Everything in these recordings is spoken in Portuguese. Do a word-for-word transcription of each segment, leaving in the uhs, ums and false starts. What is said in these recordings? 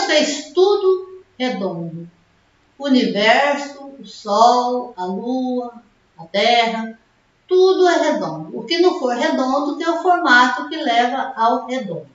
Deus fez tudo redondo. O universo, o sol, a lua, a terra, tudo é redondo. O que não for redondo tem o formato que leva ao redondo.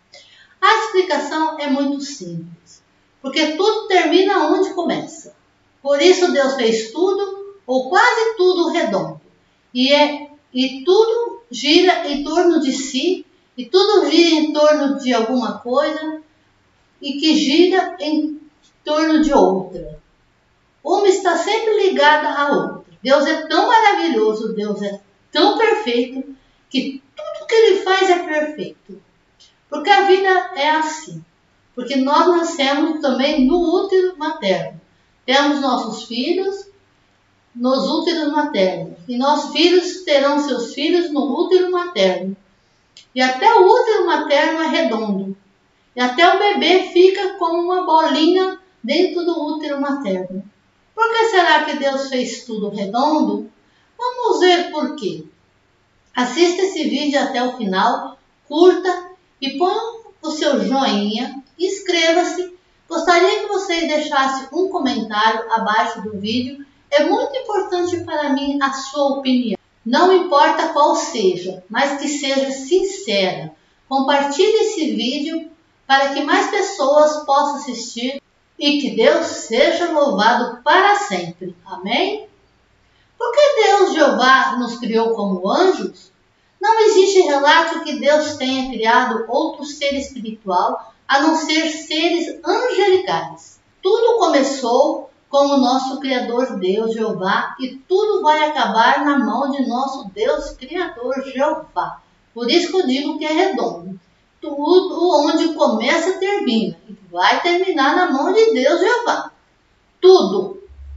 A explicação é muito simples, porque tudo termina onde começa. Por isso Deus fez tudo, ou quase tudo, redondo. E, é, e tudo gira em torno de si, e tudo gira em torno de alguma coisa, e que gira em torno de outra. Uma está sempre ligada à outra. Deus é tão maravilhoso, Deus é tão perfeito, que tudo que Ele faz é perfeito. Porque a vida é assim. Porque nós nascemos também no útero materno. Temos nossos filhos nos úteros maternos. E nossos filhos terão seus filhos no útero materno. E até o útero materno é redondo. E até o bebê fica como uma bolinha dentro do útero materno. Por que será que Deus fez tudo redondo? Vamos ver por quê. Assista esse vídeo até o final, curta e ponha o seu joinha, inscreva-se. Gostaria que vocês deixassem um comentário abaixo do vídeo. É muito importante para mim a sua opinião. Não importa qual seja, mas que seja sincera. Compartilhe esse vídeo para que mais pessoas possam assistir e que Deus seja louvado para sempre. Amém? Por que Deus, Jeová, nos criou como anjos? Não existe relato que Deus tenha criado outro ser espiritual a não ser seres angelicais. Tudo começou com o nosso Criador Deus, Jeová, e tudo vai acabar na mão de nosso Deus Criador, Jeová. Por isso que eu digo que é redondo. Tudo onde começa termina, e vai terminar na mão de Deus, Jeová. Tudo,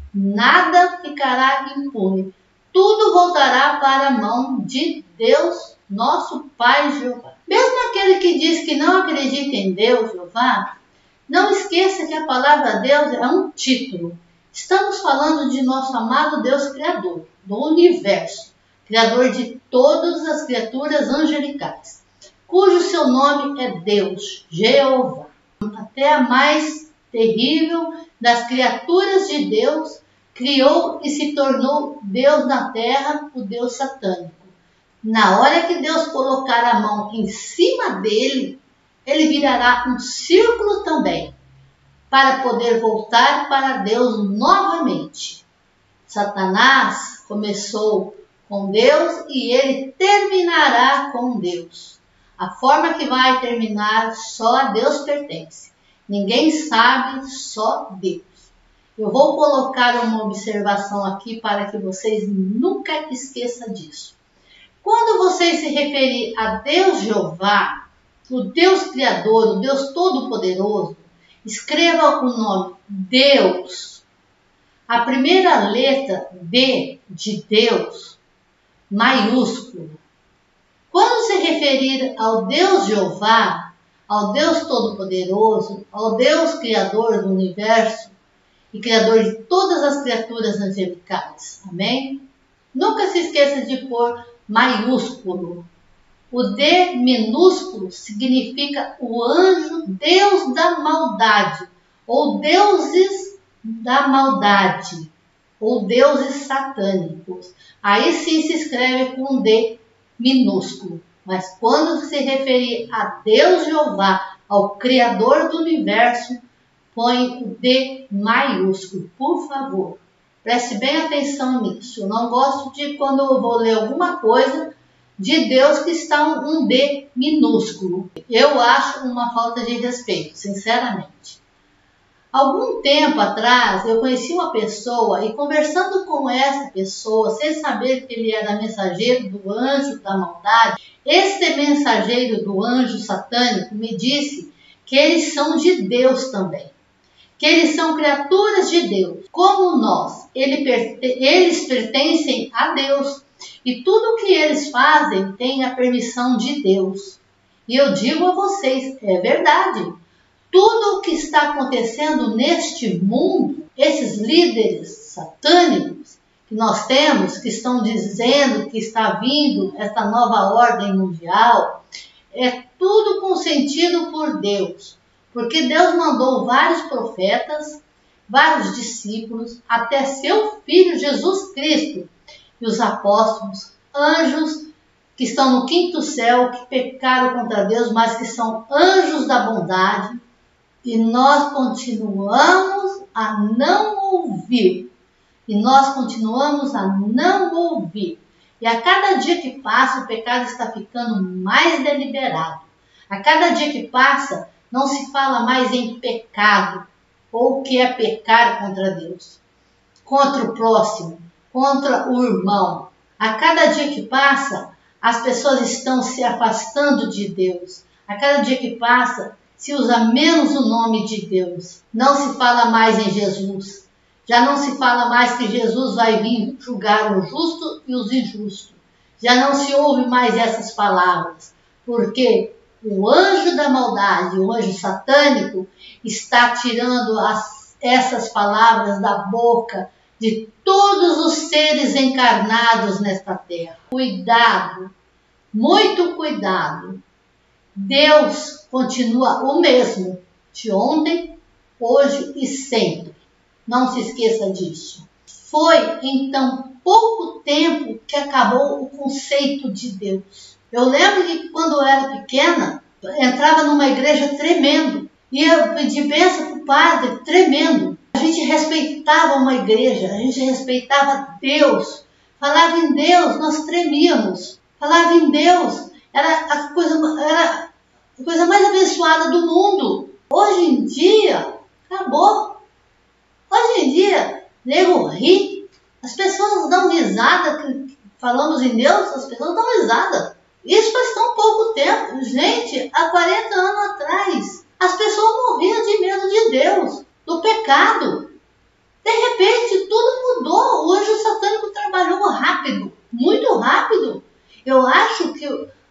nada ficará impune. Tudo voltará para a mão de Deus, nosso Pai Jeová. Mesmo aquele que diz que não acredita em Deus, Jeová, não esqueça que a palavra Deus é um título. Estamos falando de nosso amado Deus Criador, do universo, Criador de todas as criaturas angelicais, cujo seu nome é Deus, Jeová. Até a mais terrível das criaturas de Deus, criou e se tornou Deus na terra, o Deus satânico. Na hora que Deus colocar a mão em cima dele, ele virará um círculo também, para poder voltar para Deus novamente. Satanás começou com Deus e ele terminará com Deus. A forma que vai terminar só a Deus pertence. Ninguém sabe, só Deus. Eu vou colocar uma observação aqui para que vocês nunca esqueçam disso. Quando vocês se referir a Deus Jeová, o Deus Criador, o Deus Todo-Poderoso, escreva o nome Deus. A primeira letra D de Deus, maiúsculo. Quando se referir ao Deus Jeová, ao Deus Todo-Poderoso, ao Deus Criador do Universo e Criador de todas as criaturas angelicais, amém? Nunca se esqueça de pôr maiúsculo. O D minúsculo significa o anjo Deus da maldade, ou deuses da maldade, ou deuses satânicos. Aí sim se escreve com D minúsculo. Mas quando se referir a Deus Jeová, ao Criador do Universo, põe o D maiúsculo, por favor. Preste bem atenção nisso. Eu não gosto de, quando eu vou ler alguma coisa de Deus, que está um D minúsculo. Eu acho uma falta de respeito, sinceramente. Algum tempo atrás, eu conheci uma pessoa e conversando com essa pessoa, sem saber que ele era mensageiro do anjo da maldade, este mensageiro do anjo satânico me disse que eles são de Deus também. Que eles são criaturas de Deus, como nós. Eles pertencem a Deus. E tudo o que eles fazem tem a permissão de Deus. E eu digo a vocês, é verdade. Tudo o que está acontecendo neste mundo, esses líderes satânicos que nós temos, que estão dizendo que está vindo essa nova ordem mundial, é tudo consentido por Deus. Porque Deus mandou vários profetas, vários discípulos, até seu Filho Jesus Cristo, e os apóstolos, anjos que estão no quinto céu, que pecaram contra Deus, mas que são anjos da bondade, e nós continuamos a não ouvir. E nós continuamos a não ouvir. E a cada dia que passa, o pecado está ficando mais deliberado. A cada dia que passa, não se fala mais em pecado, ou o que é pecar contra Deus, contra o próximo, contra o irmão. A cada dia que passa, as pessoas estão se afastando de Deus. A cada dia que passa, se usa menos o nome de Deus. Não se fala mais em Jesus. Já não se fala mais que Jesus vai vir julgar o justo e os injustos. Já não se ouve mais essas palavras, porque o anjo da maldade, o anjo satânico, está tirando as, essas palavras da boca de todos os seres encarnados nesta terra. Cuidado, muito cuidado. Deus continua o mesmo, de ontem, hoje e sempre. Não se esqueça disso. Foi em tão pouco tempo que acabou o conceito de Deus. Eu lembro que quando eu era pequena, entrava numa igreja tremendo. E eu pedi bênção para o padre, tremendo. A gente respeitava uma igreja, a gente respeitava Deus. Falava em Deus, nós tremíamos. Falava em Deus, era a coisa, era a coisa mais abençoada do mundo. Hoje em dia, acabou. Hoje em dia, nego ri. As pessoas dão risada, falamos em Deus, as pessoas dão risada. Isso faz tão pouco tempo. Gente, há quarenta anos atrás, as pessoas morriam de medo de Deus, do pecado. De repente, tudo mudou. O anjo satânico trabalhou rápido, muito rápido. Eu acho que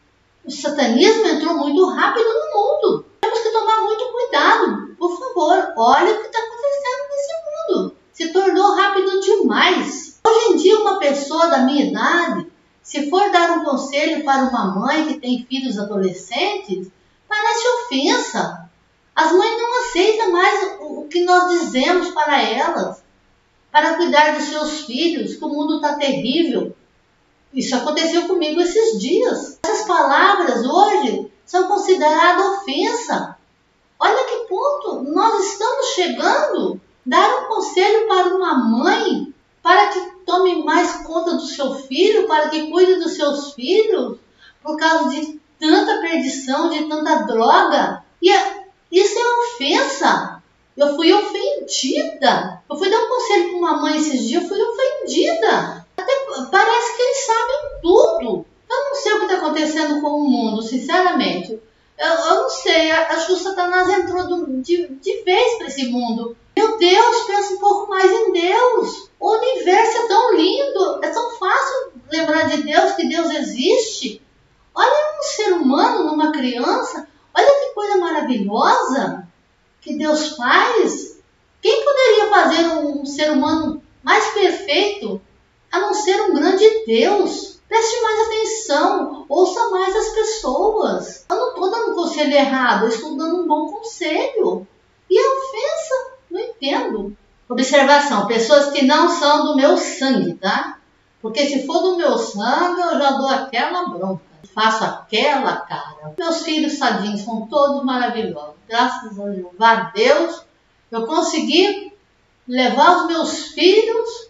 o satanismo entrou muito rápido no mundo. Temos que tomar muito cuidado. Por favor, olha o que está acontecendo nesse mundo. Se tornou rápido demais. Hoje em dia, uma pessoa da minha idade, se for dar um conselho para uma mãe que tem filhos adolescentes, parece ofensa. As mães não aceitam mais o que nós dizemos para elas, para cuidar dos seus filhos, que o mundo está terrível. Isso aconteceu comigo esses dias. Essas palavras hoje são consideradas ofensa. Olha que ponto nós estamos chegando. Dar um conselho para uma mãe, para que tome mais conta do seu filho, para que cuide dos seus filhos, por causa de tanta perdição, de tanta droga. E isso é ofensa. Eu fui ofendida. Eu fui dar um conselho para uma mãe esses dias, eu fui ofendida. Até parece que eles sabem tudo. Eu não sei o que está acontecendo com o mundo, sinceramente. Eu, eu não sei, acho que o Satanás entrou do, de, de vez para esse mundo. Meu Deus, pensa um pouco mais em Deus. O universo é tão lindo, é tão fácil lembrar de Deus, que Deus existe. Olha um ser humano, numa criança, olha que coisa maravilhosa que Deus faz. Quem poderia fazer um, um ser humano mais perfeito a não ser um grande Deus? Preste mais atenção, ouça mais as pessoas. Eu não estou dando conselho errado, eu estou dando um bom conselho. E a ofensa? Não entendo. Observação, pessoas que não são do meu sangue, tá? Porque se for do meu sangue, eu já dou aquela bronca. Faço aquela cara. Meus filhos sadinhos são todos maravilhosos. Graças a Deus, eu consegui levar os meus filhos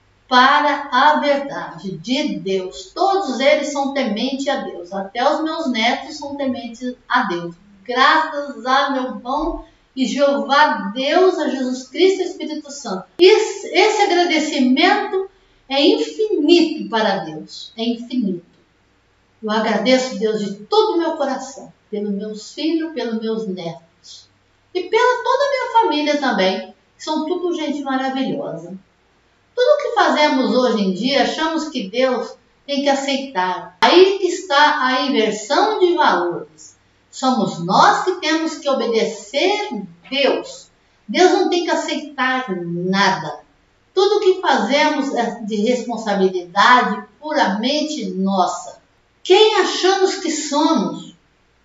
para a verdade de Deus. Todos eles são tementes a Deus. Até os meus netos são tementes a Deus. Graças a meu bom e Jeová Deus, a Jesus Cristo e Espírito Santo. Esse, esse agradecimento é infinito para Deus. É infinito. Eu agradeço, Deus, de todo o meu coração, pelos meus filhos, pelos meus netos. E pela toda a minha família também, que são tudo gente maravilhosa. Tudo que fazemos hoje em dia, achamos que Deus tem que aceitar. Aí que está a inversão de valores. Somos nós que temos que obedecer Deus. Deus não tem que aceitar nada. Tudo que fazemos é de responsabilidade puramente nossa. Quem achamos que somos?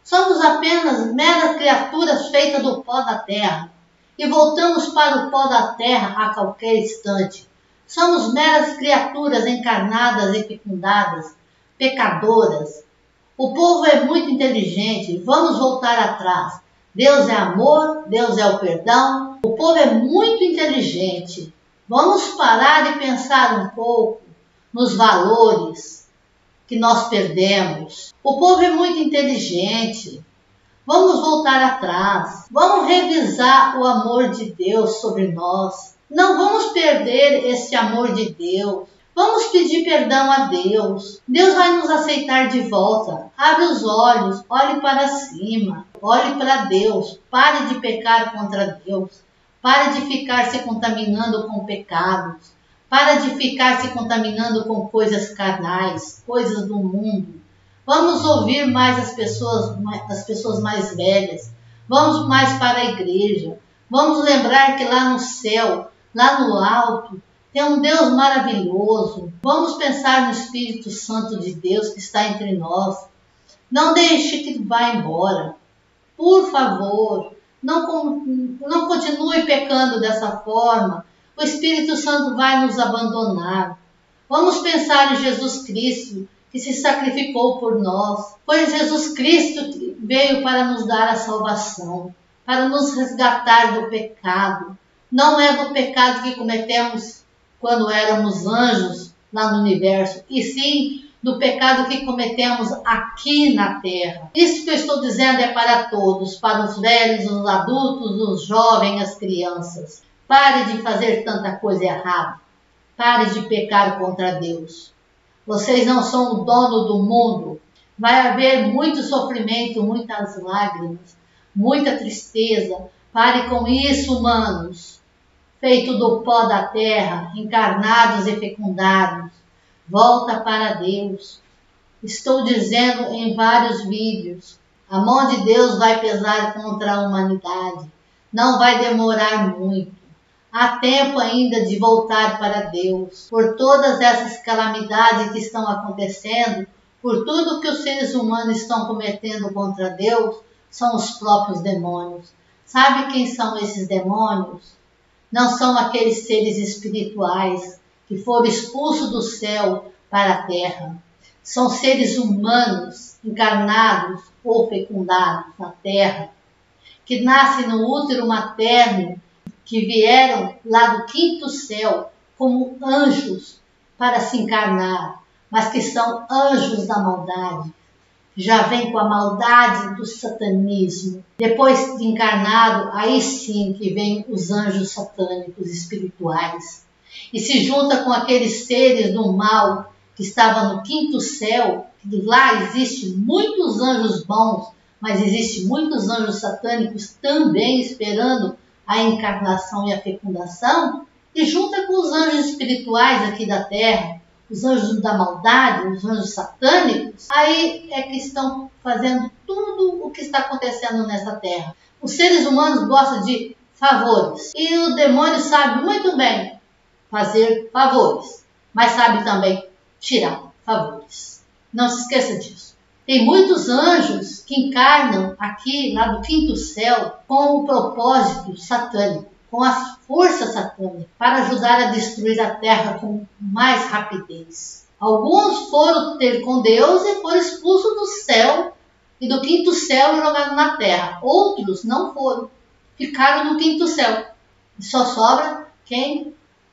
Somos apenas meras criaturas feitas do pó da terra e voltamos para o pó da terra a qualquer instante. Somos meras criaturas encarnadas e fecundadas, pecadoras. O povo é muito inteligente, vamos voltar atrás. Deus é amor, Deus é o perdão. O povo é muito inteligente. Vamos parar e pensar um pouco nos valores que nós perdemos. O povo é muito inteligente. Vamos voltar atrás. Vamos revisar o amor de Deus sobre nós. Não vamos perder esse amor de Deus. Vamos pedir perdão a Deus. Deus vai nos aceitar de volta. Abre os olhos, olhe para cima, olhe para Deus. Pare de pecar contra Deus. Pare de ficar se contaminando com pecados. Pare de ficar se contaminando com coisas carnais, coisas do mundo. Vamos ouvir mais as pessoas, as pessoas mais velhas. Vamos mais para a igreja. Vamos lembrar que lá no céu, lá no alto, tem um Deus maravilhoso. Vamos pensar no Espírito Santo de Deus que está entre nós. Não deixe que vá embora. Por favor, não, não continue pecando dessa forma. O Espírito Santo vai nos abandonar. Vamos pensar em Jesus Cristo, que se sacrificou por nós. Foi Jesus Cristo que veio para nos dar a salvação, para nos resgatar do pecado. Não é do pecado que cometemos quando éramos anjos lá no universo, e sim do pecado que cometemos aqui na terra. Isso que eu estou dizendo é para todos, para os velhos, os adultos, os jovens, as crianças. Pare de fazer tanta coisa errada. Pare de pecar contra Deus. Vocês não são o dono do mundo. Vai haver muito sofrimento, muitas lágrimas, muita tristeza. Pare com isso, humanos, feito do pó da terra, encarnados e fecundados. Volta para Deus. Estou dizendo em vários vídeos, a mão de Deus vai pesar contra a humanidade. Não vai demorar muito. Há tempo ainda de voltar para Deus. Por todas essas calamidades que estão acontecendo, por tudo que os seres humanos estão cometendo contra Deus, são os próprios demônios. Sabe quem são esses demônios? Não são aqueles seres espirituais que foram expulsos do céu para a terra. São seres humanos, encarnados ou fecundados na terra, que nascem no útero materno, que vieram lá do quinto céu como anjos para se encarnar, mas que são anjos da maldade. Já vem com a maldade do satanismo. Depois de encarnado, aí sim que vem os anjos satânicos espirituais. E se junta com aqueles seres do mal que estavam no quinto céu. Lá existem muitos anjos bons, mas existem muitos anjos satânicos também esperando a encarnação e a fecundação, e junta com os anjos espirituais aqui da terra, os anjos da maldade, os anjos satânicos, aí é que estão fazendo tudo o que está acontecendo nessa terra. Os seres humanos gostam de favores, e o demônio sabe muito bem fazer favores, mas sabe também tirar favores. Não se esqueça disso. Tem muitos anjos que encarnam aqui, lá do quinto céu, com o propósito satânico, com a força satânica, para ajudar a destruir a terra com mais rapidez. Alguns foram ter com Deus e foram expulsos do céu e do quinto céu e jogados na terra. Outros não foram, ficaram no quinto céu. E só sobra quem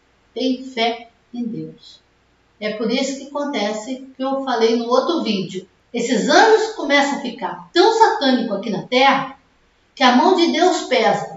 tem fé em Deus. É por isso que acontece que eu falei no outro vídeo. Esses anjos começam a ficar tão satânicos aqui na terra que a mão de Deus pesa.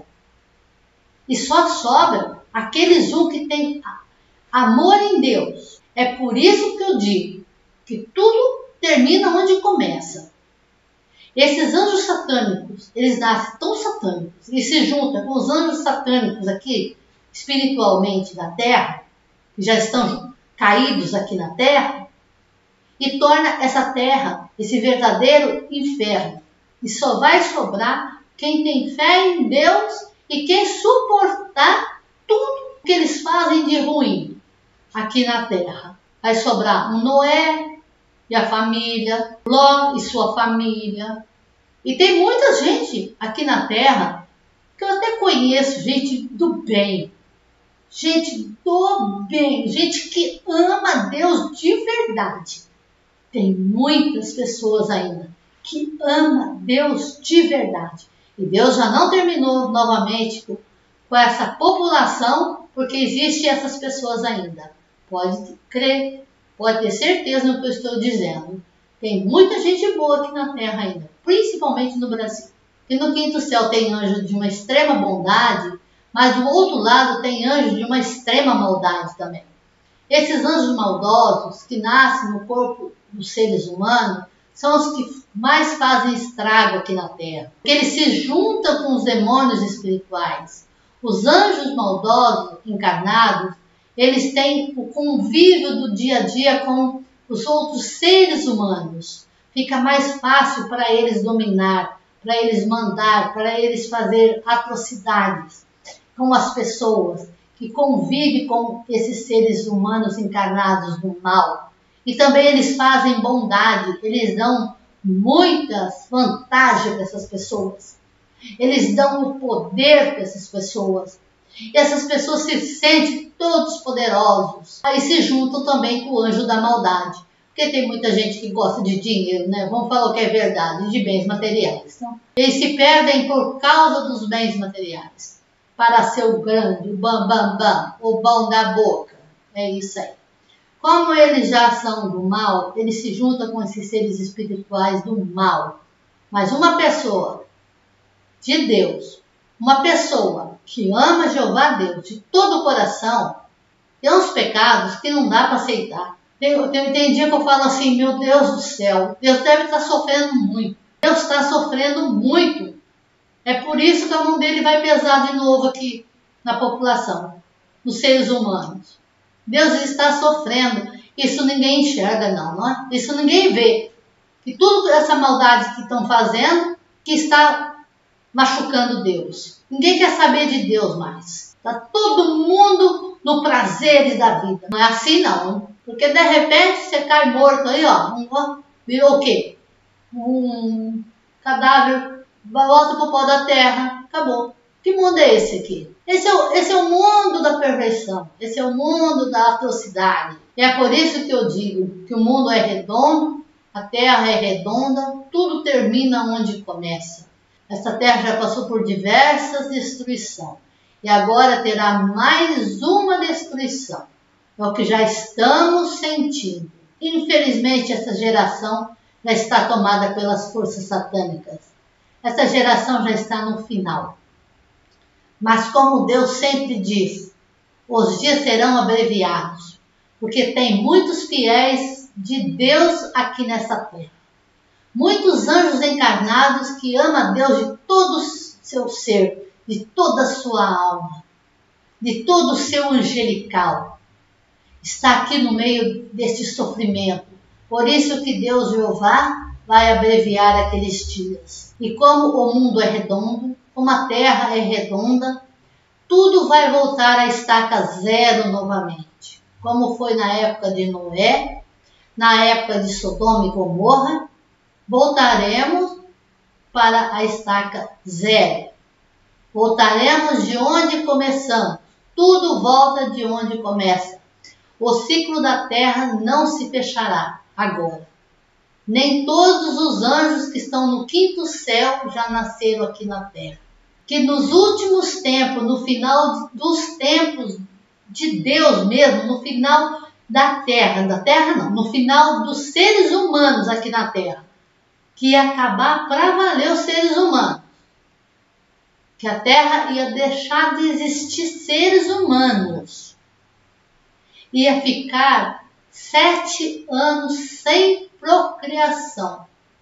E só sobra aqueles um que tem amor em Deus. É por isso que eu digo que tudo termina onde começa. Esses anjos satânicos, eles nascem tão satânicos e se juntam com os anjos satânicos aqui, espiritualmente na terra, que já estão caídos aqui na terra, e torna essa terra, esse verdadeiro inferno. E só vai sobrar quem tem fé em Deus e quem suportar tudo que eles fazem de ruim aqui na terra. Vai sobrar um Noé e a família, Ló e sua família, E tem muita gente aqui na Terra que eu até conheço, gente do bem, gente do bem, gente que ama Deus de verdade. Tem muitas pessoas ainda que ama Deus de verdade. E Deus já não terminou novamente com essa população, porque existem essas pessoas ainda. Pode crer, pode ter certeza no que eu estou dizendo. Tem muita gente boa aqui na Terra ainda, principalmente no Brasil. E no quinto céu tem anjo de uma extrema bondade, mas do outro lado tem anjo de uma extrema maldade também. Esses anjos maldosos que nascem no corpo dos seres humanos são os que mais fazem estrago aqui na Terra. Porque eles se juntam com os demônios espirituais. Os anjos maldosos encarnados, eles têm o convívio do dia a dia com os outros seres humanos. Fica mais fácil para eles dominar, para eles mandar, para eles fazer atrocidades com as pessoas que convivem com esses seres humanos encarnados do mal. E também eles fazem bondade, eles dão muitas vantagens para essas pessoas. Eles dão o poder para essas pessoas. E essas pessoas se sentem todos poderosos. Aí se juntam também com o anjo da maldade. Porque tem muita gente que gosta de dinheiro, né? Vamos falar o que é verdade, de bens materiais. Então, eles se perdem por causa dos bens materiais. Para ser o grande, o bam, bam, bam, o bom da boca. É isso aí. Como eles já são do mal, eles se juntam com esses seres espirituais do mal. Mas uma pessoa de Deus, uma pessoa que ama Jeová Deus de todo o coração, tem uns pecados que não dá para aceitar. Tem, tem, tem dia que eu falo assim, meu Deus do céu, Deus deve estar sofrendo muito. Deus está sofrendo muito. É por isso que a mão dele vai pesar de novo aqui na população, nos seres humanos. Deus está sofrendo. Isso ninguém enxerga não, não é? Isso ninguém vê. Que tudo essa maldade que estão fazendo, que está machucando Deus. Ninguém quer saber de Deus mais. Está todo mundo no prazeres da vida. Não é assim não. Porque de repente você cai morto aí, ó. Um, virou o quê? Um cadáver, volta para o pó da terra. Acabou. Que mundo é esse aqui? Esse é, o, esse é o mundo da perversão. Esse é o mundo da atrocidade. E é por isso que eu digo que o mundo é redondo, a terra é redonda, tudo termina onde começa. Essa terra já passou por diversas destruições. E agora terá mais uma destruição. É o que já estamos sentindo. Infelizmente, essa geração já está tomada pelas forças satânicas. Essa geração já está no final. Mas como Deus sempre diz, os dias serão abreviados, porque tem muitos fiéis de Deus aqui nessa terra. Muitos anjos encarnados que amam a Deus de todo o seu ser, de toda a sua alma, de todo o seu angelical. Está aqui no meio deste sofrimento. Por isso que Deus Jeová vai abreviar aqueles dias. E como o mundo é redondo, como a terra é redonda, tudo vai voltar à estaca zero novamente. Como foi na época de Noé, na época de Sodoma e Gomorra, voltaremos para a estaca zero. Voltaremos de onde começamos. Tudo volta de onde começa. O ciclo da terra não se fechará agora. Nem todos os anjos que estão no quinto céu já nasceram aqui na terra. Que nos últimos tempos, no final dos tempos de Deus mesmo, no final da terra, da terra não, no final dos seres humanos aqui na terra, que ia acabar para valer os seres humanos. Que a terra ia deixar de existir seres humanos. Ia ficar sete anos sem procriação.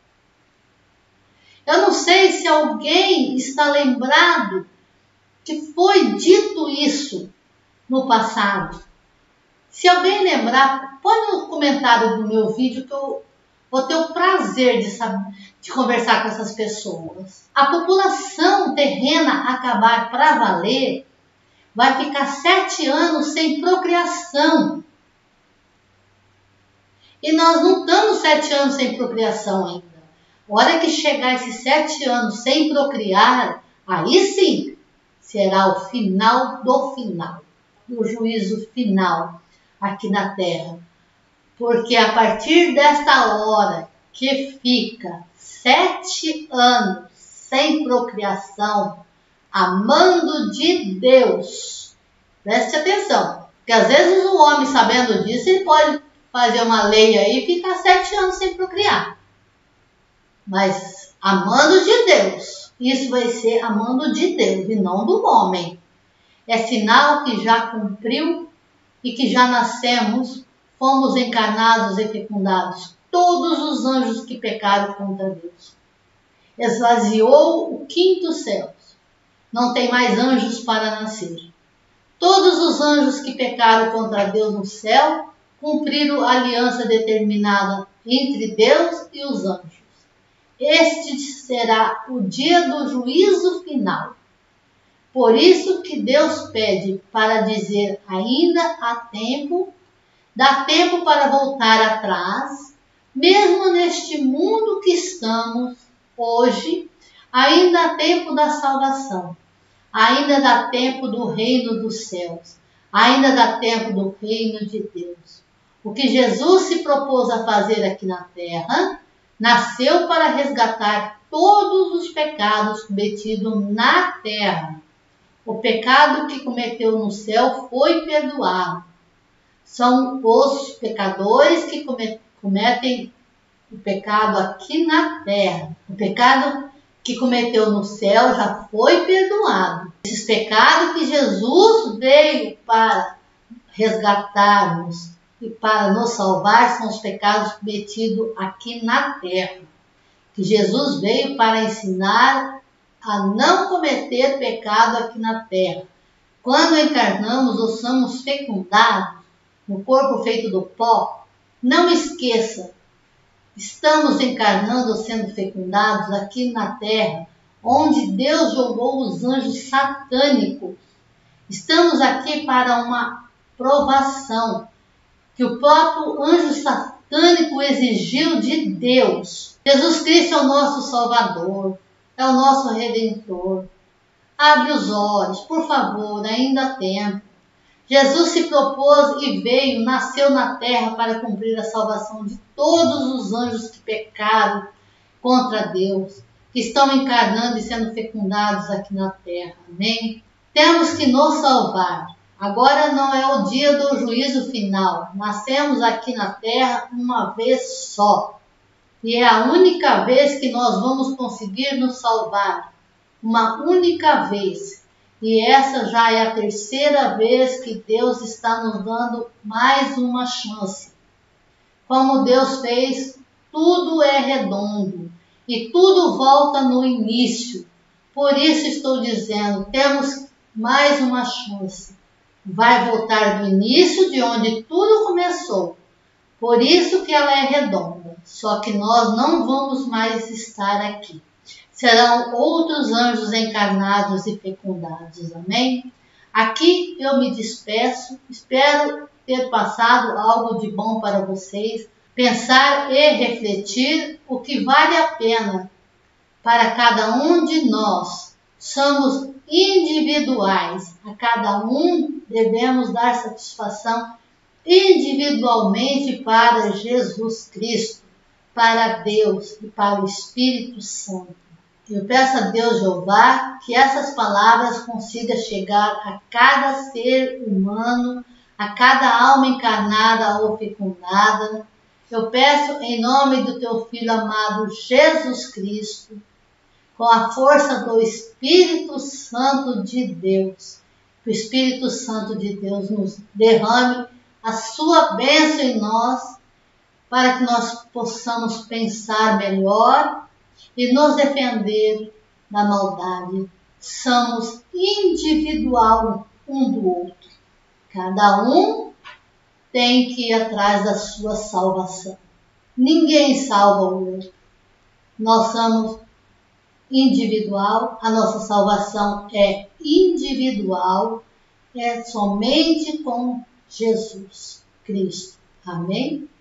Eu não sei se alguém está lembrado que foi dito isso no passado. Se alguém lembrar, põe no comentário do meu vídeo que eu vou ter o prazer de, saber, de conversar com essas pessoas. A população terrena acabar para valer, vai ficar sete anos sem procriação. E nós não estamos sete anos sem procriação ainda. A hora que chegar esses sete anos sem procriar, aí sim será o final do final, do juízo final aqui na terra. Porque a partir desta hora que fica sete anos sem procriação, amando de Deus, preste atenção, porque às vezes o homem, sabendo disso, ele pode fazer uma lei aí e ficar sete anos sem procriar. Mas amando de Deus, isso vai ser amando de Deus e não do homem. É sinal que já cumpriu e que já nascemos, fomos encarnados e fecundados. Todos os anjos que pecaram contra Deus. Esvaziou o quinto céu. Não tem mais anjos para nascer. Todos os anjos que pecaram contra Deus no céu cumpriram a aliança determinada entre Deus e os anjos. Este será o dia do juízo final. Por isso que Deus pede para dizer ainda há tempo, dá tempo para voltar atrás, mesmo neste mundo que estamos hoje, ainda há tempo da salvação, ainda dá tempo do reino dos céus, ainda dá tempo do reino de Deus. O que Jesus se propôs a fazer aqui na terra, nasceu para resgatar todos os pecados cometidos na terra. O pecado que cometeu no céu foi perdoado. São os pecadores que cometem o pecado aqui na terra. O pecado que cometeu no céu já foi perdoado. Esses pecados que Jesus veio para resgatar-nos e para nos salvar são os pecados cometidos aqui na terra. Que Jesus veio para ensinar a não cometer pecado aqui na terra. Quando encarnamos ou somos fecundados no corpo feito do pó, não esqueça, estamos encarnando ou sendo fecundados aqui na terra, onde Deus jogou os anjos satânicos. Estamos aqui para uma provação que o próprio anjo satânico exigiu de Deus. Jesus Cristo é o nosso Salvador, é o nosso Redentor. Abre os olhos, por favor, ainda há tempo. Jesus se propôs e veio, nasceu na terra para cumprir a salvação de todos os anjos que pecaram contra Deus, que estão encarnando e sendo fecundados aqui na terra. Amém? Temos que nos salvar. Agora não é o dia do juízo final. Nascemos aqui na terra uma vez só. E é a única vez que nós vamos conseguir nos salvar. Uma única vez. E essa já é a terceira vez que Deus está nos dando mais uma chance. Como Deus fez, tudo é redondo. E tudo volta no início. Por isso estou dizendo, temos mais uma chance. Vai voltar do início, de onde tudo começou. Por isso que ela é redonda. Só que nós não vamos mais estar aqui. Serão outros anjos encarnados e fecundados. Amém? Aqui eu me despeço. Espero ter passado algo de bom para vocês. Pensar e refletir o que vale a pena para cada um de nós. Somos individuais. A cada um devemos dar satisfação individualmente para Jesus Cristo, para Deus e para o Espírito Santo. Eu peço a Deus Jeová que essas palavras consigam chegar a cada ser humano, a cada alma encarnada ou fecundada. Eu peço em nome do teu Filho amado Jesus Cristo, com a força do Espírito Santo de Deus, que o Espírito Santo de Deus nos derrame a sua bênção em nós, para que nós possamos pensar melhor e nos defender da maldade. Somos individual um do outro. Cada um tem que ir atrás da sua salvação. Ninguém salva o outro. Nós somos individual, a nossa salvação é individual, é somente com Jesus Cristo. Amém?